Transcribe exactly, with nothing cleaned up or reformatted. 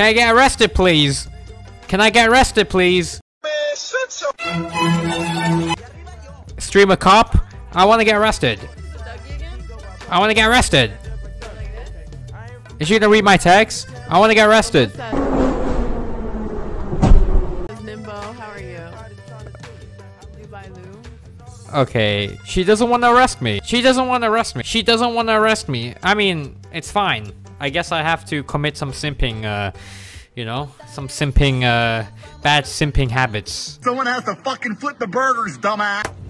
Can I get arrested, please? Can I get arrested, please? Stream a cop? I want to get arrested. I want to get arrested. Is she gonna read my text? I want to get arrested. Nimbo, how are you? You buy Lou? Okay, she doesn't want to arrest me. She doesn't want to arrest me. She doesn't want to arrest me. I mean, it's fine. I guess I have to commit some simping, uh, you know, some simping, uh, bad simping habits. Someone has to fucking flip the burgers, dumbass.